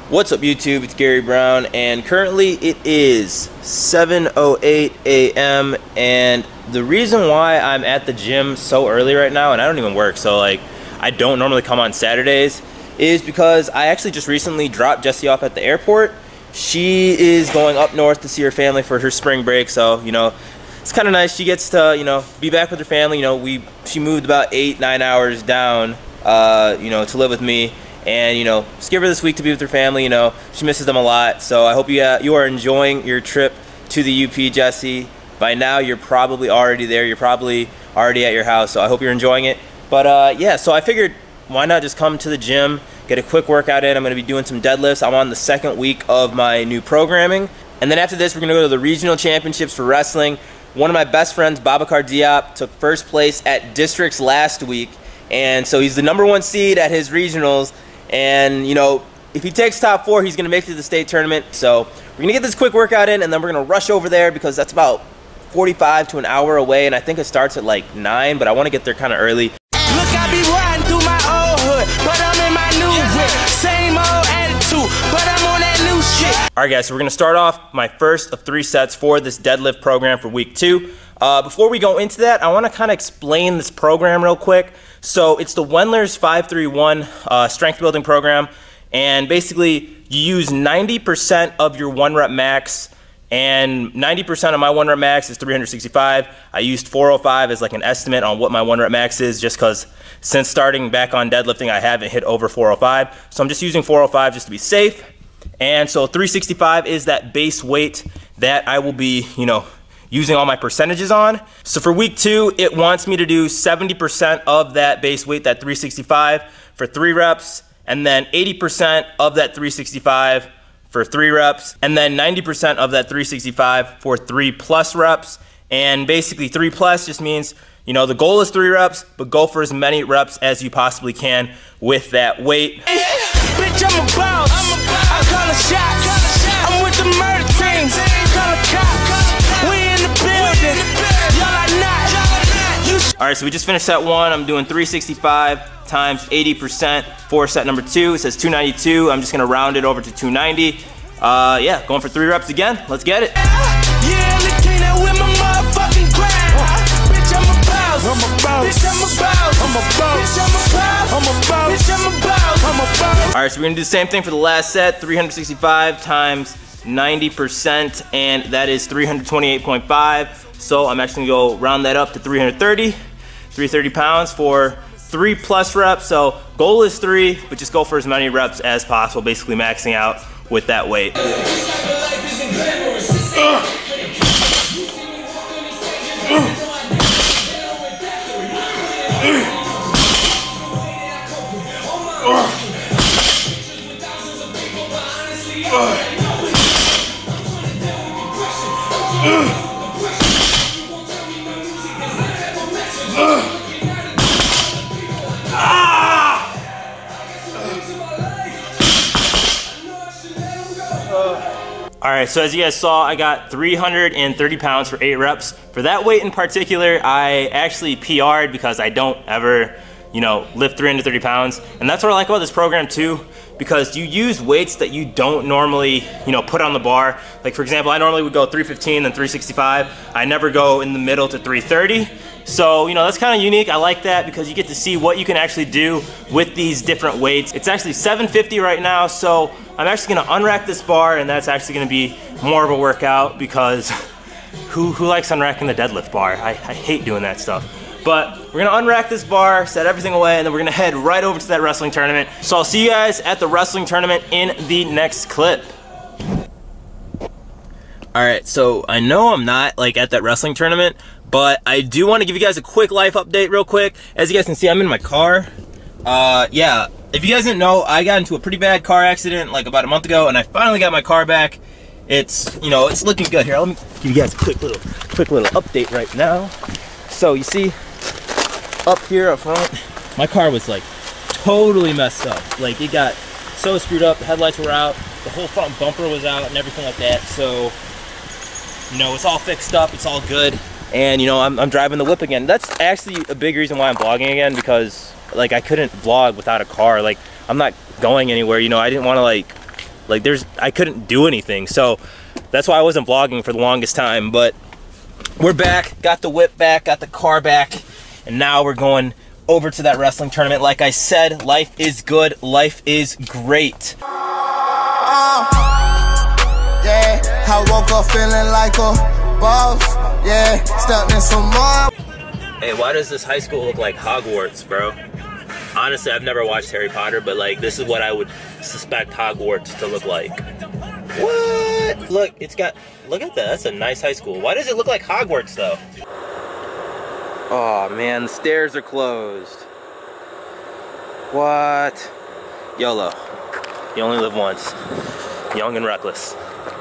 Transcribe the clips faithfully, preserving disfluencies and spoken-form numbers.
What's up YouTube, it's Gary Brown, and currently it is seven oh eight A M and the reason why I'm at the gym so early right now, and I don't even work, so like I don't normally come on Saturdays, is because I actually just recently dropped Jessie off at the airport. She is going up north to see her family for her spring break, so you know, it's kind of nice. She gets to, you know, be back with her family. You know, we she moved about eight, nine hours down, uh, you know, to live with me. And, you know, just give her this week to be with her family. You know, she misses them a lot. So I hope you, uh, you are enjoying your trip to the U P, Jessie. By now, you're probably already there. You're probably already at your house. So I hope you're enjoying it. But, uh, yeah, so I figured why not just come to the gym, get a quick workout in. I'm going to be doing some deadlifts. I'm on the second week of my new programming. And then after this, we're going to go to the regional championships for wrestling. One of my best friends, Babacar Diop, took first place at districts last week. And so he's the number one seed at his regionals. And, you know, if he takes top four, he's going to make it to the state tournament. So we're going to get this quick workout in, and then we're going to rush over there because that's about forty-five to an hour away. And I think it starts at like nine, but I want to get there kind of early. Look, I be riding through my old hood, but I'm in my new whip. Same old attitude, but I'm on that new shit. All right, guys, so we're going to start off my first of three sets for this deadlift program for week two. Uh, before we go into that, I want to kind of explain this program real quick. So it's the Wendler's five three one uh, strength building program, and basically you use ninety percent of your one rep max, and ninety percent of my one rep max is three hundred sixty-five. I used four oh five as like an estimate on what my one rep max is, just because since starting back on deadlifting I haven't hit over four oh five, so I'm just using four oh five just to be safe. And so three sixty-five is that base weight that I will be, you know, using all my percentages on. So for week two, it wants me to do seventy percent of that base weight, that three sixty-five, for three reps, and then eighty percent of that three sixty-five for three reps, and then ninety percent of that three sixty-five for three plus reps. And basically three plus just means, you know, the goal is three reps, but go for as many reps as you possibly can with that weight. Bitch, I'm a boss. I call a shot. I'm with the murder team. Call a cop. We in the building. Y'all are not. All right, so we just finished set one. I'm doing three sixty-five times eighty percent for set number two. It says two ninety-two. I'm just gonna round it over to two ninety. Uh, yeah, going for three reps again. Let's get it. Yeah, look clean out with my motherfucking grind. Bitch, I'm a boss. I'm a boss. Bitch, I'm a boss. I'm a boss. Bitch, I'm a boss. I'm a boss. Bitch, I'm a boss. I'm a boss. All right, so we're gonna do the same thing for the last set. three sixty-five times ninety percent, and that is three hundred twenty-eight point five. So I'm actually gonna go round that up to three hundred thirty. three hundred thirty pounds for three plus reps. So goal is three, but just go for as many reps as possible, basically maxing out with that weight. All right, so as you guys saw, I got three hundred thirty pounds for eight reps. For that weight in particular, I actually P R'd because I don't ever, you know, lift three hundred thirty pounds. And that's what I like about this program too, because you use weights that you don't normally, you know, put on the bar. Like for example, I normally would go three fifteen and three sixty-five. I never go in the middle to three thirty. So, you know, that's kind of unique. I like that because you get to see what you can actually do with these different weights. It's actually seven fifty right now, so I'm actually gonna unrack this bar, and that's actually gonna be more of a workout because who, who likes unracking the deadlift bar? I, I hate doing that stuff. But we're gonna unrack this bar, set everything away, and then we're gonna head right over to that wrestling tournament. So I'll see you guys at the wrestling tournament in the next clip. All right, so I know I'm not like at that wrestling tournament, but I do want to give you guys a quick life update real quick. As you guys can see, I'm in my car. Uh, yeah, if you guys didn't know, I got into a pretty bad car accident like about a month ago, and I finally got my car back. It's, you know, it's looking good. Here, let me give you guys a quick little, quick little update right now. So you see, up here up front, my car was like totally messed up. Like it got so screwed up, the headlights were out, the whole front bumper was out and everything like that. So, you know, it's all fixed up, it's all good. And you know, I'm, I'm driving the whip again. That's actually a big reason why I'm vlogging again, because like I couldn't vlog without a car. Like I'm not going anywhere, you know. I didn't want to like Like there's, I couldn't do anything. So that's why I wasn't vlogging for the longest time. But we're back, got the whip back, got the car back, and now we're going over to that wrestling tournament. Like I said, life is good, life is great. Uh, yeah, I woke up feeling like a boss. Yeah, stepped in some more. Hey, why does this high school look like Hogwarts, bro? Honestly, I've never watched Harry Potter, but like this is what I would suspect Hogwarts to look like. What? Look, it's got, look at that, that's a nice high school. Why does it look like Hogwarts though? Oh man, the stairs are closed. What? YOLO. You only live once. Young and reckless.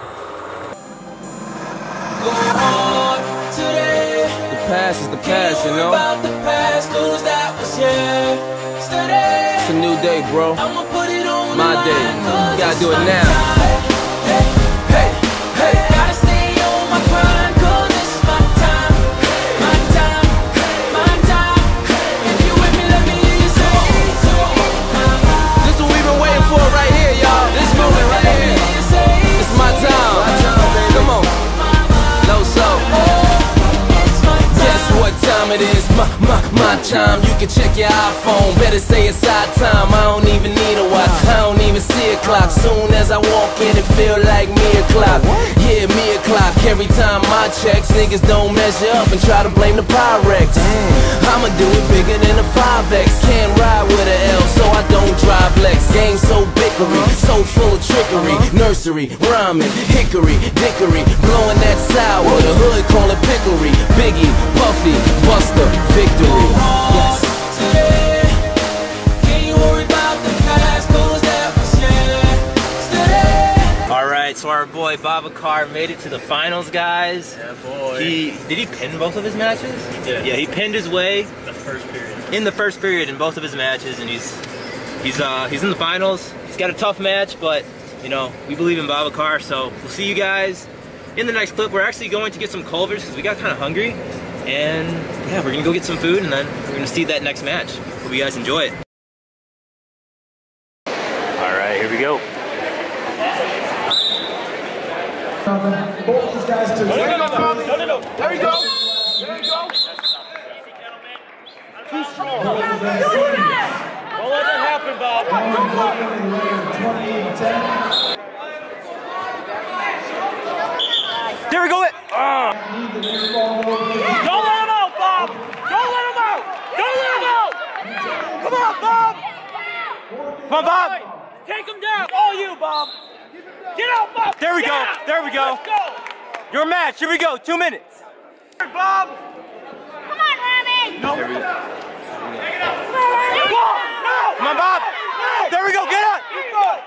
Go on today. The past is the past, you know? About the past, 'cause that was yesterday. It's a new day, bro. I'ma put it on My the day. line, 'cause You gotta it's do it my now. time. Hey, hey, hey, gotta stay on my grind, 'cause it's my time. My time, my time. If you with me, let me hear you say so. This is what we've been waiting for right here, y'all. This moment right here. It's my time. Come on. No slow. Guess what time it is? My, my, my time. You can check your iPhone. Better say it's our time. I don't even need a watch. I don't even see a clock. Soon as I walk in, it feel like me o'clock. Yeah, me o'clock. Every time I checks, niggas don't measure up and try to blame the Pyrex. I'ma do it bigger than a five X. Can't ride with an L, so I don't drive Lex. Game so bickery, so full of trickery. Nursery, rhyming, hickory, dickory, blowing that sour. The hood call it pickery. Biggie, Puffy, Buster, victory. Yes. Today, can't you worry about the past, 'cause that was yesterday. All right, so our boy Babacar made it to the finals, guys. Yeah, boy. He did he pin both of his matches? He did. Yeah, he pinned his way The first period. in the first period in both of his matches, and he's he's uh he's in the finals. He's got a tough match, but you know we believe in Babacar. So we'll see you guys in the next clip. We're actually going to get some Culvers because we got kind of hungry, and yeah, we're gonna go get some food, and then we're gonna see that next match. Hope you guys enjoy it. All right, here we go. Both these guys to No, no, no, no, no, no. There we go. There we go. Too strong. Don't let that happen, Bob. twenty-eight ten. There we go. Ah. Don't let him out, Bob. Don't let him out. Don't let him out. Come on, Bob. Come on, Bob. Take him down. All you, Bob. Get out, Bob. There we Get go. out. There we go. Let's go. Your match. Here we go. Two minutes. Bob. Come on, Rami! No. There we go. Bob, no. Come on, Bob. No. There we go. Get up. Keep going.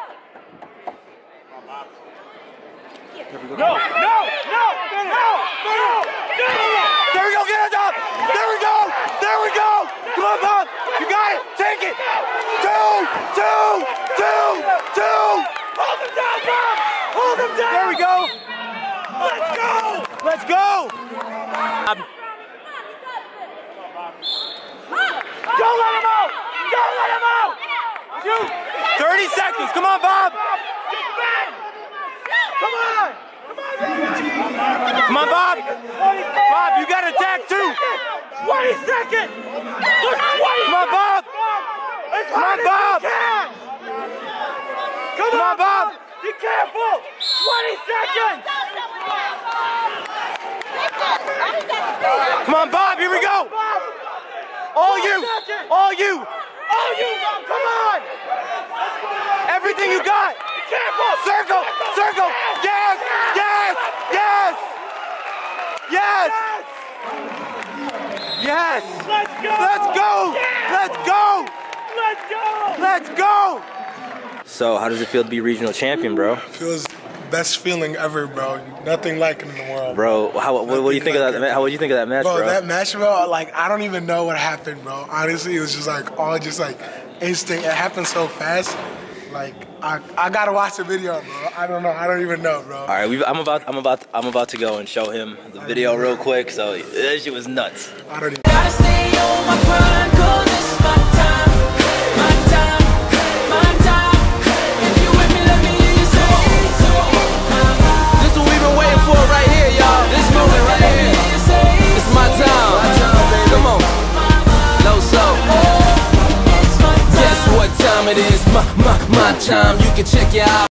No, no, no, no, no, no. There we go. Get it up. There we go. There we go. Come on, Bob. You got it. Take it. Two, two, two, two. Hold him down, Bob. Hold him down. There we go. Let's go. Let's go. Um, Don't let him out. Don't let him out. Shoot. thirty seconds. Come on, Bob. Get back. Come on. Come on, baby. Come on, Bob. Bob, you got to attack too. twenty seconds. There's twenty. Come on, Bob. As Come on, hard as Bob. you can. Come, Come on, Bob. Be careful. twenty seconds. Come on, Bob. Here we go. Bob. All you. All you. Oh, you. Come on. Everything you got. Be careful. Circle. Circle. Yes. Yes. Yes. Yes. Yes. Let's go. Let's go. Yeah. Let's go. Let's go. Let's go. So, how does it feel to be regional champion, bro? Feels best feeling ever, bro. Nothing like it in the world. Bro, how what, what do you think like of that? it. How what do you think of that match, Bro, bro? that match, bro, like, I don't even know what happened, bro. Honestly, it was just like all just like instinct. It happened so fast. Like, I, I gotta watch the video, bro. I don't know. I don't even know, bro. All right, we've, I'm about I'm about I'm about to go and show him the video real quick. So that shit was nuts. I don't even. Gotta stay on my grind, 'cause it's my time. My time, my time. If you with me, let me hear you time it is. My, my, my time. You can check it out.